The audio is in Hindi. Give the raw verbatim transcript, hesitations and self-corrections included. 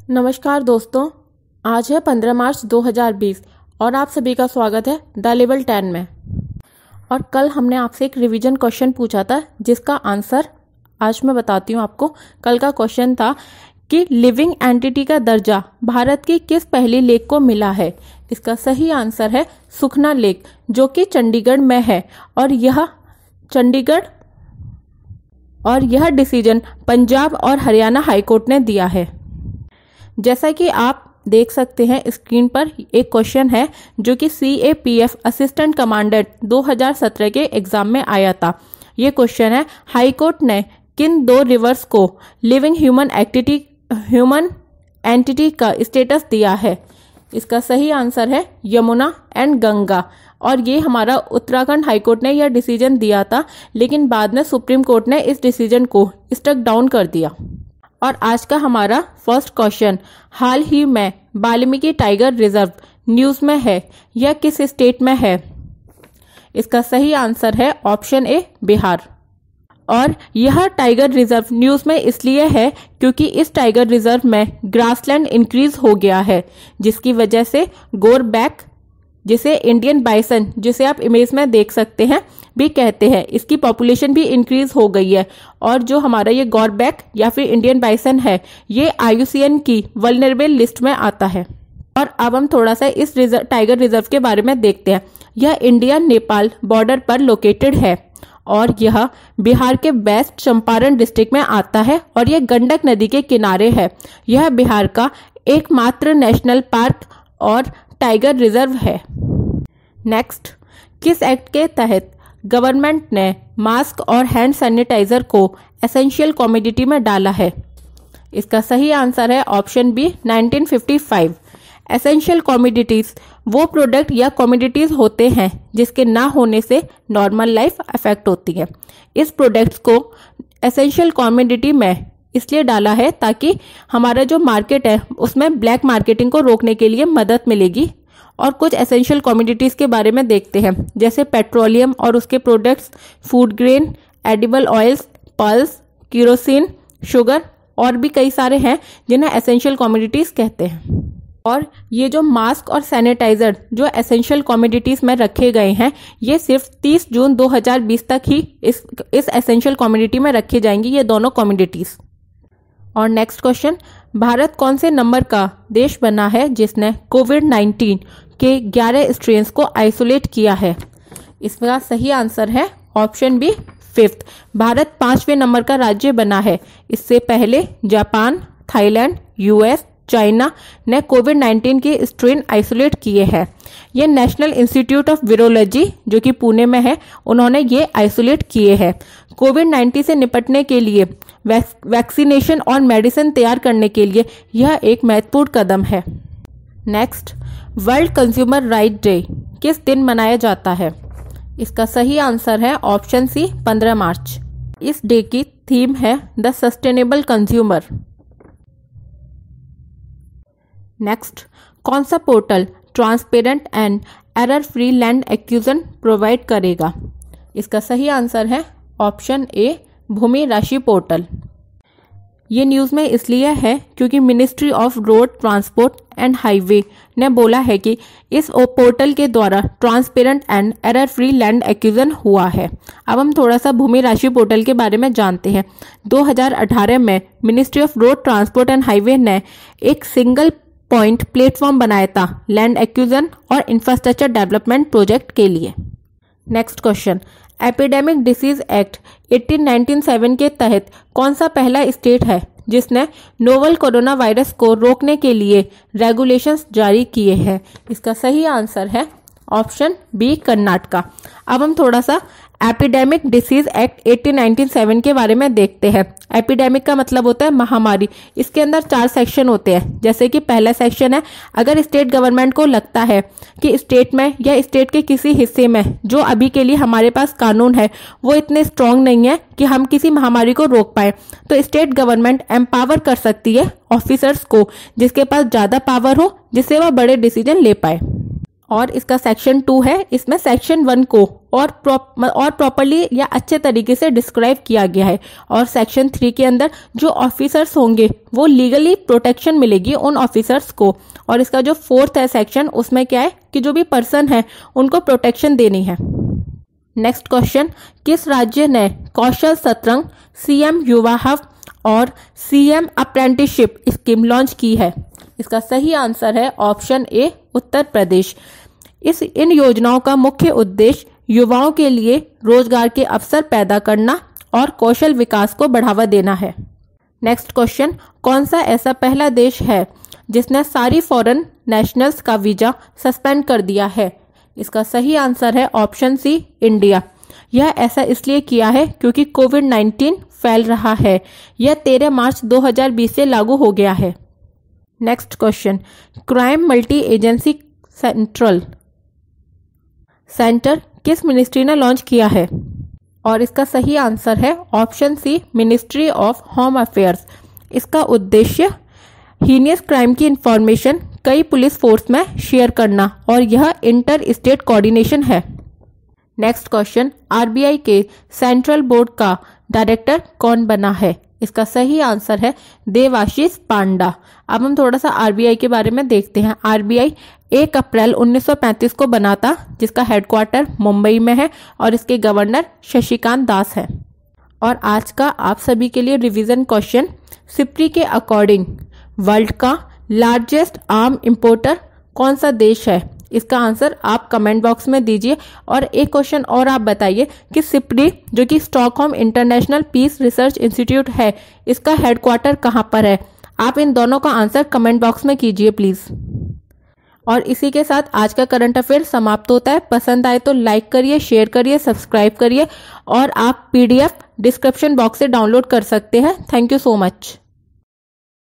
नमस्कार दोस्तों, आज है पंद्रह मार्च दो हज़ार बीस और आप सभी का स्वागत है द लेवल टेन में। और कल हमने आपसे एक रिवीजन क्वेश्चन पूछा था जिसका आंसर आज मैं बताती हूँ आपको। कल का क्वेश्चन था कि लिविंग एंटिटी का दर्जा भारत की किस पहली लेक को मिला है। इसका सही आंसर है सुखना लेक, जो कि चंडीगढ़ में है। और यह चंडीगढ़ और यह डिसीजन पंजाब और हरियाणा हाईकोर्ट ने दिया है। जैसा कि आप देख सकते हैं स्क्रीन पर एक क्वेश्चन है जो कि C A P F assistant commandant दो हज़ार सत्रह के एग्जाम में आया था। ये क्वेश्चन है, हाई कोर्ट ने किन दो रिवर्स को living human entity human entity का स्टेटस दिया है। इसका सही आंसर है यमुना एंड गंगा। और ये हमारा उत्तराखंड हाईकोर्ट ने यह डिसीजन दिया था, लेकिन बाद में सुप्रीम कोर्ट ने इस डिसीजन को स्ट्रक डाउन कर दिया। और आज का हमारा फर्स्ट क्वेश्चन, हाल ही में वाल्मीकि टाइगर रिजर्व न्यूज में है, यह किस स्टेट में है। इसका सही आंसर है ऑप्शन ए बिहार। और यह टाइगर रिजर्व न्यूज में इसलिए है क्योंकि इस टाइगर रिजर्व में ग्रासलैंड इंक्रीज हो गया है, जिसकी वजह से गोरबैक, जिसे इंडियन बाइसन, जिसे आप इमेज में देख सकते हैं, भी कहते हैं, इसकी पॉपुलेशन भी इंक्रीज हो गई है। और जो हमारा ये गौरबैक या फिर इंडियन बाइसन है, ये आई यू सी एन की वल्नरेबल लिस्ट में आता है। और अब हम थोड़ा सा इस रिजर्व, टाइगर रिजर्व के बारे में देखते हैं। यह इंडिया नेपाल बॉर्डर पर लोकेटेड है और यह बिहार के वेस्ट चंपारण डिस्ट्रिक्ट में आता है और यह गंडक नदी के किनारे है। यह बिहार का एकमात्र नेशनल पार्क और टाइगर रिजर्व है। नेक्स्ट, किस एक्ट के तहत गवर्नमेंट ने मास्क और हैंड सैनिटाइजर को एसेंशियल कमोडिटी में डाला है। इसका सही आंसर है option B nineteen fifty five. Essential commodities वो प्रोडक्ट या कमोडिटीज होते हैं जिसके ना होने से नॉर्मल लाइफ अफेक्ट होती है। इस प्रोडक्ट्स को एसेंशियल कमोडिटी में इसलिए डाला है ताकि हमारा जो मार्केट है उसमें ब्लैक मार्केटिंग को रोकने के लिए मदद मिलेगी। और कुछ एसेंशियल कमोडिटीज के बारे में देखते हैं, जैसे पेट्रोलियम और उसके products, food grain, edible oils, pulse, kerosene, sugar और भी कई सारे हैं जिन्हें एसेंशियल कमोडिटीज कहते हैं। और ये जो मास्क और सैनिटाइजर जो एसेंशियल कमोडिटीज में रखे गए हैं, ये सिर्फ तीस जून दो हज़ार बीस तक ही इस इस एसेंशियल कमोडिटी में रखे जाएंगी, ये दोनों कमोडिटीज। और नेक्स्ट क्वेश्चन, भारत कौन से नंबर का देश बना है जिसने कोविड नाइन्टीन के ग्यारह स्ट्रेन्स को आइसोलेट किया है। इसका सही आंसर है ऑप्शन बी फिफ्थ। भारत पांचवें नंबर का राज्य बना है। इससे पहले जापान, थाईलैंड, यूएस, चाइना ने कोविड नाइन्टीन के स्ट्रेन आइसोलेट किए हैं। ये नेशनल इंस्टीट्यूट ऑफ वायरोलॉजी जो कि पुणे में है, उन्होंने ये आइसोलेट किए हैं। कोविड नाइन्टीन से निपटने के लिए वैक्सीनेशन और मेडिसिन तैयार करने के लिए यह एक महत्वपूर्ण कदम है। Next, world consumer right day किस दिन मनाया जाता है। इसका सही आंसर है ऑप्शन सी पंद्रह मार्च। इस डे की थीम है द सस्टेनेबल कंज्यूमर। नेक्स्ट, कौन सा portal transparent and error free land acquisition provide करेगा। इसका सही आंसर है ऑप्शन ए भूमि राशि पोर्टल। ये न्यूज़ में इसलिए है क्योंकि ministry of road transport and highway ने बोला है कि इस पोर्टल के द्वारा transparent and error free land acquisition हुआ है। अब हम थोड़ा सा भूमि राशि पोर्टल के बारे में जानते हैं। दो हज़ार अठारह में ministry of road transport and highway ने एक सिंगल पॉइंट प्लेटफॉर्म बनाया था लैंड एक्विजिशन और इंफ्रास्ट्रक्चर डेवलपमेंट प्रोजेक्ट के लिए। Next question, epidemic disease act अठारह सौ सत्तानवे के तहत कौन सा पहला स्टेट है जिसने नोवल कोरोना वायरस को रोकने के लिए रेगुलेशंस जारी किए हैं। इसका सही आंसर है ऑप्शन बी कर्नाटका। अब हम थोड़ा सा एपिडेमिक डिसीज एक्ट अठारह सौ सत्तानवे के बारे में देखते हैं। एपिडेमिक का मतलब होता है महामारी। इसके अंदर चार सेक्शन होते हैं, जैसे कि पहला सेक्शन है, अगर स्टेट गवर्नमेंट को लगता है कि स्टेट में या स्टेट के किसी हिस्से में जो अभी के लिए हमारे पास कानून है वो इतने स्ट्रांग नहीं है कि हम किसी महामारी को रोक पाए, तो स्टेट गवर्नमेंट एम्पावर कर सकती है ऑफिसर्स को जिसके पास ज्यादा पावर हो, जिससे वह बड़े डिसीजन ले पाए। और इसका सेक्शन टू है, इसमें सेक्शन वन को और प्रॉप और प्रॉपरली या अच्छे तरीके से डिस्क्राइब किया गया है। और सेक्शन थ्री के अंदर जो ऑफिसर्स होंगे वो लीगली प्रोटेक्शन मिलेगी उन ऑफिसर्स को। और इसका जो फोर्थ है सेक्शन, उसमें क्या है कि जो भी पर्सन है उनको प्रोटेक्शन देनी है। नेक्स्ट क्वेश्चन, किस राज्य ने कौशल सतरंग, सीएम युवा हब और सीएम अप्रेंटिसशिप स्कीम लॉन्च की है? इसका सही आंसर है ऑप्शन ए, उत्तर प्रदेश। इस इन योजनाओं का मुख्य उद्देश्य युवाओं के लिए रोजगार के अवसर पैदा करना और कौशल विकास को बढ़ावा देना है। नेक्स्ट क्वेश्चन, कौन सा ऐसा पहला देश है जिसने सारी फॉरेन नेशनल्स का वीजा सस्पेंड कर दिया है? इसका सही आंसर है ऑप्शन सी, इंडिया। यह ऐसा इसलिए किया है क्योंकि कोविड नाइन्टीन फैल रहा है। यह तेरह मार्च दो हज़ार बीस से लागू हो गया है। Next question, crime multi agency central centre किस मिनिस्ट्री ने लॉन्च किया है? और इसका सही आंसर है option C, ministry of home affairs. इसका उद्देश्य हीनियस क्राइम की इंफॉर्मेशन कई पुलिस फोर्स में शेयर करना और यह इंटर स्टेट कोऑर्डिनेशन है। नेक्स्ट क्वेश्चन, आरबीआई के सेंट्रल बोर्ड का डायरेक्टर कौन बना है? इसका सही आंसर है देवाशीष पांडा। अब हम थोड़ा सा आरबीआई के बारे में देखते हैं। आरबीआई एक अप्रैल उन्नीस सौ पैंतीस को बना था, जिसका हेडक्वार्टर मुंबई में है और इसके गवर्नर शशिकांत दास है। और आज का आप सभी के लिए रिवीजन क्वेश्चन, सिप्री के अकॉर्डिंग वर्ल्ड का लार्जेस्ट आर्म इंपोर्टर कौन सा देश है? इसका आंसर आप कमेंट बॉक्स में दीजिए। और एक क्वेश्चन और आप बताइए कि सिप्री जो कि Stockholm international peace research institute है, इसका हेडक्वार्टर कहाँ पर है? आप इन दोनों का आंसर कमेंट बॉक्स में कीजिए प्लीज। और इसी के साथ आज का करंट अफेयर समाप्त होता है। पसंद आए तो लाइक करिए, शेयर करिए, सब्सक्राइब करिए और आप पीडीएफ डिस्क्रिप्शन बॉक्स से डाउनलोड कर सकते हैं। Thank you so much.